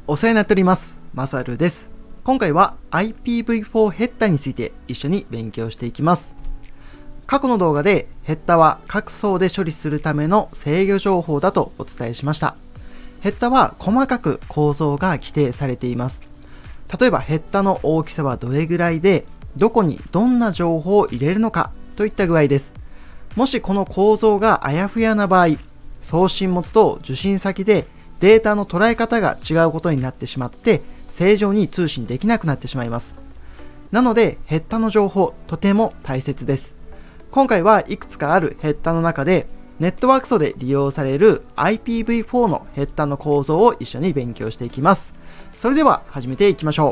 お世話になっております。マサルです。今回は IPv4 ヘッダについて一緒に勉強していきます。過去の動画でヘッダは各層で処理するための制御情報だとお伝えしました。ヘッダは細かく構造が規定されています。例えばヘッダの大きさはどれぐらいで、どこにどんな情報を入れるのかといった具合です。もしこの構造があやふやな場合、送信元と受信先でデータの捉え方が違うことになってしまって正常に通信できなくなってしまいます。なのでヘッダの情報とても大切です。今回はいくつかあるヘッダの中でネットワーク層で利用される IPv4 のヘッダの構造を一緒に勉強していきます。それでは始めていきましょ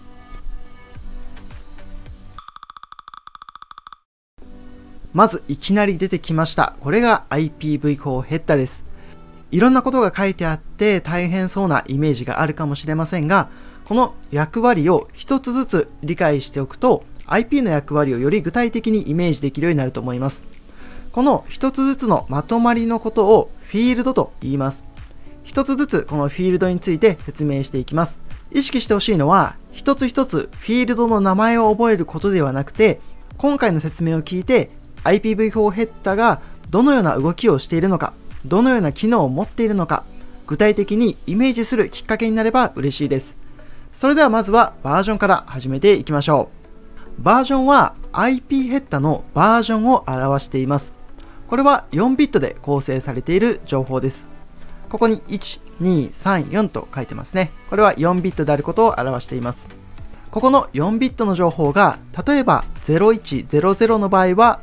う。まずいきなり出てきました。これが IPv4 ヘッダです。いろんなことが書いてあって大変そうなイメージがあるかもしれませんが、この役割を一つずつ理解しておくと IP の役割をより具体的にイメージできるようになると思います。この一つずつのまとまりのことをフィールドと言います。一つずつこのフィールドについて説明していきます。意識してほしいのは一つ一つフィールドの名前を覚えることではなくて、今回の説明を聞いて IPv4 ヘッダがどのような動きをしているのか、どのような機能を持っているのか、具体的にイメージするきっかけになれば嬉しいです。それではまずはバージョンから始めていきましょう。バージョンは IP ヘッダのバージョンを表しています。これは4ビットで構成されている情報です。ここに1、2、3、4と書いてますね。これは4ビットであることを表しています。ここの4ビットの情報が、例えば0100の場合は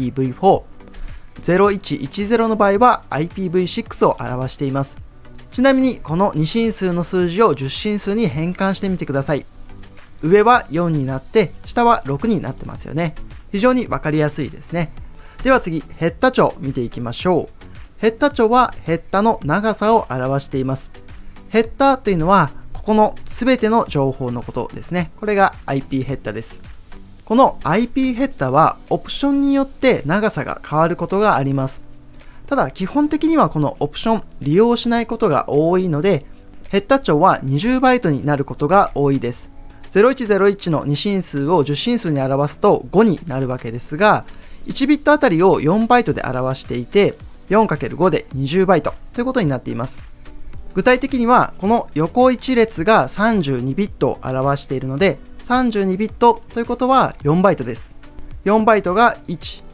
IPv4、0110の場合は IPv6 を表しています。ちなみにこの2進数の数字を10進数に変換してみてください。上は4になって下は6になってますよね。非常にわかりやすいですね。では次、ヘッダ帳見ていきましょう。ヘッダ帳はヘッダの長さを表しています。ヘッダというのはここの全ての情報のことですね。これが IP ヘッダです。この IP ヘッダはオプションによって長さが変わることがあります。ただ基本的にはこのオプション利用しないことが多いので、ヘッダ帳は20バイトになることが多いです。0101の2進数を10進数に表すと5になるわけですが、1ビットあたりを4バイトで表していて、4×5 で20バイトということになっています。具体的にはこの横1列が32ビットを表しているので、32ビットということは4バイトです。4バイトが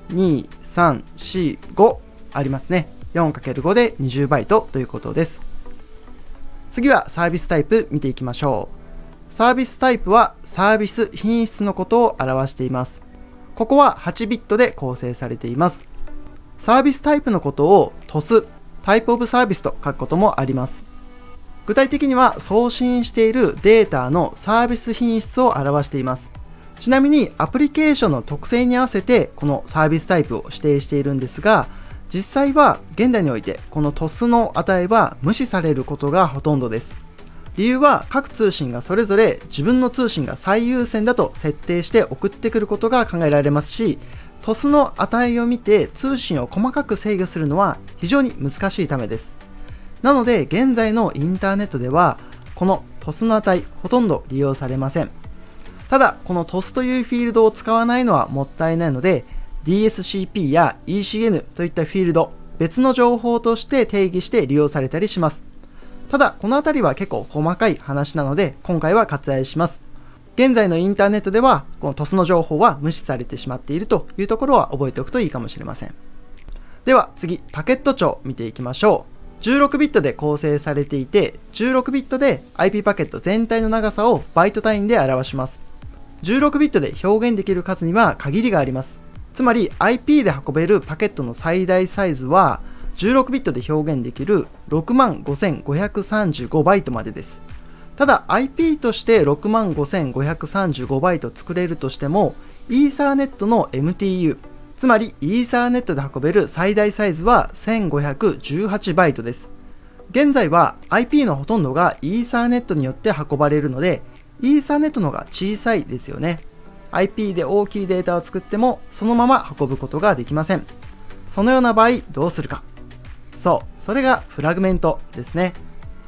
1、2、3、4、5ありますね。4×5 で20バイトということです。次はサービスタイプ見ていきましょう。サービスタイプはサービス品質のことを表しています。ここは8ビットで構成されています。サービスタイプのことを TOS、タイプオブサービスと書くこともあります。具体的には送信しているデータのサービス品質を表しています。ちなみにアプリケーションの特性に合わせてこのサービスタイプを指定しているんですが、実際は現代においてこの TOS の値は無視されることがほとんどです。理由は各通信がそれぞれ自分の通信が最優先だと設定して送ってくることが考えられますし、TOS の値を見て通信を細かく制御するのは非常に難しいためです。なので現在のインターネットではこの TOS の値ほとんど利用されません。ただこの TOS というフィールドを使わないのはもったいないので、 DSCP や ECN といったフィールド、別の情報として定義して利用されたりします。ただこのあたりは結構細かい話なので今回は割愛します。現在のインターネットではこの TOS の情報は無視されてしまっているというところは覚えておくといいかもしれません。では次、パケット帳見ていきましょう。16ビットで構成されていて、16ビットで IP パケット全体の長さをバイト単位で表します。16ビットで表現できる数には限りがあります。つまり IP で運べるパケットの最大サイズは16ビットで表現できる 65,535 バイトまでです。ただ IP として 65,535 バイト作れるとしても、イーサーネットの MTU、つまりイーサーネットで運べる最大サイズは1518バイトです。現在は IP のほとんどがイーサーネットによって運ばれるので、イーサーネットの方が小さいですよね。IP で大きいデータを作ってもそのまま運ぶことができません。そのような場合どうするか。そう、それがフラグメントですね。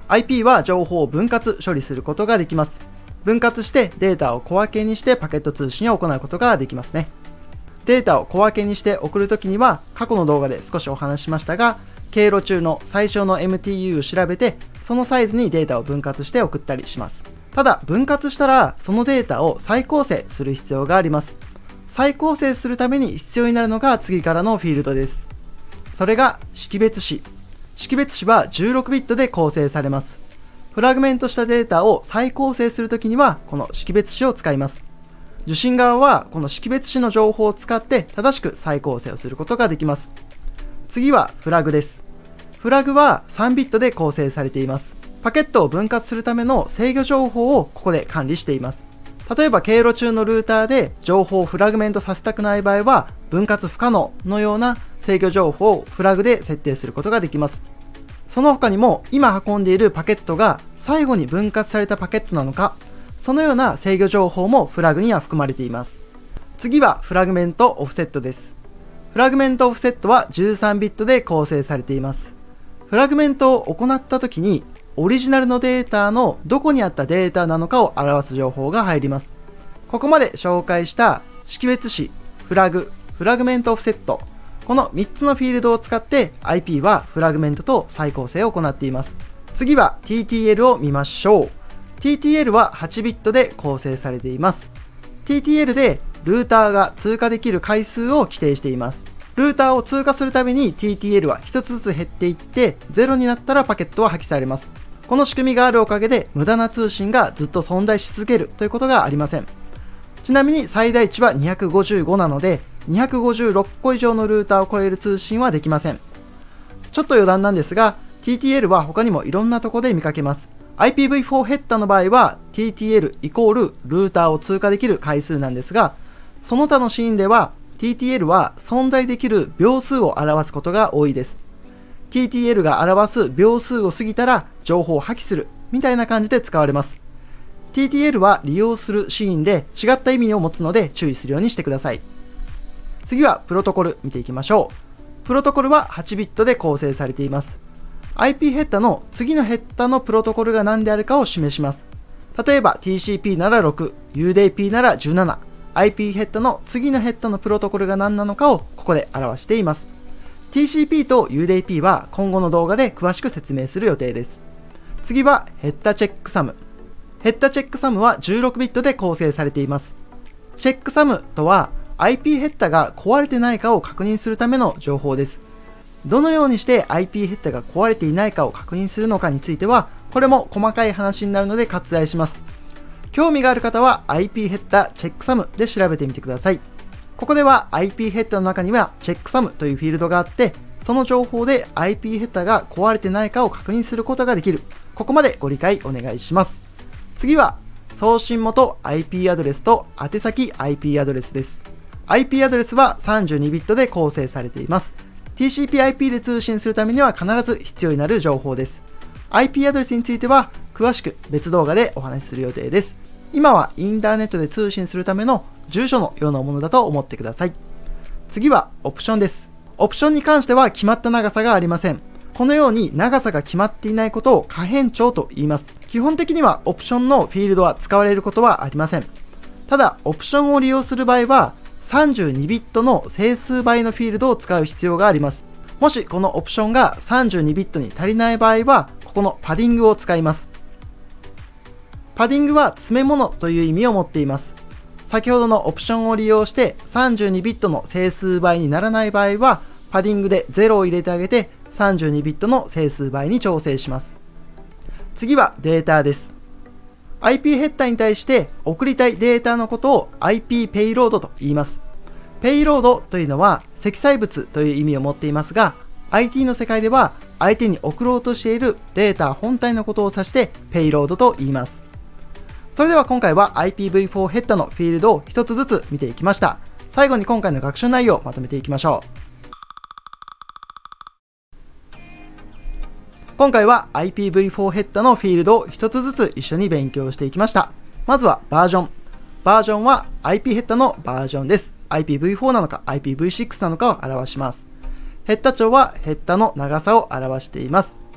IP は情報を分割処理することができます。分割してデータを小分けにしてパケット通信を行うことができますね。データを小分けにして送るときには、過去の動画で少しお話ししましたが、経路中の最小の MTU を調べて、そのサイズにデータを分割して送ったりします。ただ、分割したら、そのデータを再構成する必要があります。再構成するために必要になるのが次からのフィールドです。それが識別子。識別子は16ビットで構成されます。フラグメントしたデータを再構成するときには、この識別子を使います。受信側はこの識別子の情報を使って正しく再構成をすることができます。次はフラグです。フラグは3ビットで構成されています。パケットを分割するための制御情報をここで管理しています。例えば経路中のルーターで情報をフラグメントさせたくない場合は、分割不可能のような制御情報をフラグで設定することができます。その他にも今運んでいるパケットが最後に分割されたパケットなのか、そのような制御情報もフラグには含まれています。次はフラグメントオフセットです。フラグメントオフセットは13ビットで構成されています。フラグメントを行ったときに、オリジナルのデータのどこにあったデータなのかを表す情報が入ります。ここまで紹介した識別子、フラグ、フラグメントオフセット、この3つのフィールドを使って IP はフラグメントと再構成を行っています。次は TTL を見ましょう。TTL は8ビットで構成されています。TTL でルーターが通過できる回数を規定しています。ルーターを通過するたびに TTL は1つずつ減っていって、0になったらパケットは破棄されます。この仕組みがあるおかげで無駄な通信がずっと存在し続けるということがありません。ちなみに最大値は255なので、256個以上のルーターを超える通信はできません。ちょっと余談なんですが、TTL は他にもいろんなところで見かけます。IPv4 ヘッダの場合は TTL イコールルーターを通過できる回数なんですが、その他のシーンでは TTL は存在できる秒数を表すことが多いです。TTL が表す秒数を過ぎたら情報を破棄するみたいな感じで使われます。TTL は利用するシーンで違った意味を持つので注意するようにしてください。次はプロトコル見ていきましょう。プロトコルは8ビットで構成されています。IP ヘッダの次のヘッダのプロトコルが何であるかを示します。例えば TCP なら6、UDP なら17、IP ヘッダの次のヘッダのプロトコルが何なのかをここで表しています。TCP と UDP は今後の動画で詳しく説明する予定です。次はヘッダチェックサム。ヘッダチェックサムは16ビットで構成されています。チェックサムとは IP ヘッダが壊れてないかを確認するための情報です。どのようにして IP ヘッダが壊れていないかを確認するのかについては、これも細かい話になるので割愛します。興味がある方は IP ヘッダチェックサムで調べてみてください。ここでは IP ヘッダの中にはチェックサムというフィールドがあって、その情報で IP ヘッダが壊れてないかを確認することができる。ここまでご理解お願いします。次は送信元 IP アドレスと宛先 IP アドレスです。IP アドレスは32ビットで構成されています。TCP/IP で通信するためには必ず必要になる情報です。IP アドレスについては詳しく別動画でお話しする予定です。今はインターネットで通信するための住所のようなものだと思ってください。次はオプションです。オプションに関しては決まった長さがありません。このように長さが決まっていないことを可変調と言います。基本的にはオプションのフィールドは使われることはありません。ただ、オプションを利用する場合は、32ビットの整数倍のフィールドを使う必要があります。もしこのオプションが32ビットに足りない場合は、ここのパディングを使います。パディングは詰め物という意味を持っています。先ほどのオプションを利用して32ビットの整数倍にならない場合は、パディングで0を入れてあげて32ビットの整数倍に調整します。次はデータです。IP ヘッダに対して送りたいデータのことを IP ペイロードと言います。ペイロードというのは積載物という意味を持っていますが、IT の世界では相手に送ろうとしているデータ本体のことを指してペイロードと言います。それでは今回は IPv4 ヘッダのフィールドを一つずつ見ていきました。最後に今回の学習内容をまとめていきましょう。今回は IPv4 ヘッダのフィールドを一つずつ一緒に勉強していきました。まずはバージョン。バージョンは IP ヘッダのバージョンです。IPv4 なのか IPv6 なのかを表します。ヘッダ長はヘッダの長さを表しています。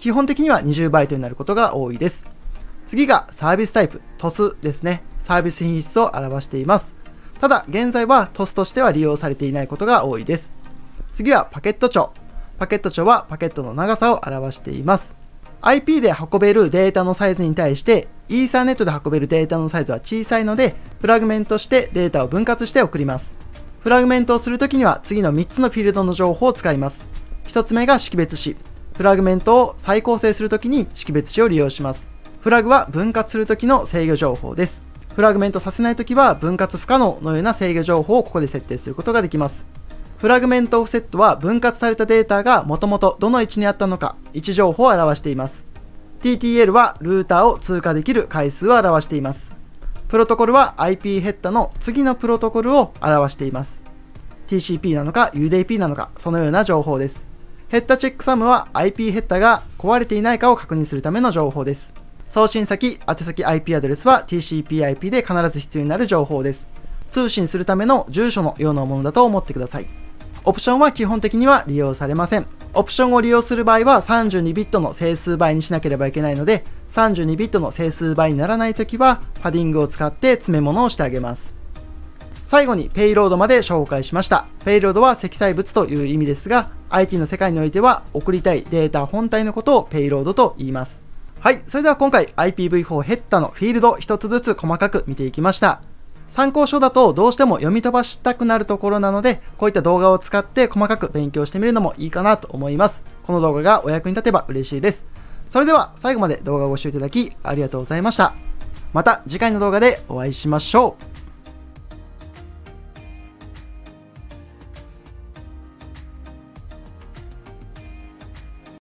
基本的には20バイトになることが多いです。次がサービスタイプ、TOS ですね。サービス品質を表しています。ただ、現在は TOS としては利用されていないことが多いです。次はパケット長。パケット長はパケットの長さを表しています。IP で運べるデータのサイズに対して、イーサーネットで運べるデータのサイズは小さいので、フラグメントしてデータを分割して送ります。フラグメントをするときには次の3つのフィールドの情報を使います。1つ目が識別子。フラグメントを再構成するときに識別子を利用します。フラグは分割するときの制御情報です。フラグメントさせないときは分割不可能のような制御情報をここで設定することができます。フラグメントオフセットは分割されたデータがもともとどの位置にあったのか位置情報を表しています。TTL はルーターを通過できる回数を表しています。プロトコルは IP ヘッダの次のプロトコルを表しています。TCP なのか UDP なのかそのような情報です。ヘッダチェックサムは IP ヘッダが壊れていないかを確認するための情報です。送信先、宛先 IP アドレスは TCP/IP で必ず必要になる情報です。通信するための住所のようなものだと思ってください。オプションは基本的には利用されません。オプションを利用する場合は32ビットの整数倍にしなければいけないので、32ビットの整数倍にならないときは、パディングを使って詰め物をしてあげます。最後にペイロードまで紹介しました。ペイロードは積載物という意味ですが、IT の世界においては送りたいデータ本体のことをペイロードと言います。はい、それでは今回 IPv4 ヘッダのフィールド一つずつ細かく見ていきました。参考書だとどうしても読み飛ばしたくなるところなので、こういった動画を使って細かく勉強してみるのもいいかなと思います。この動画がお役に立てば嬉しいです。それでは最後まで動画をご視聴いただきありがとうございました。また次回の動画でお会いしましょう。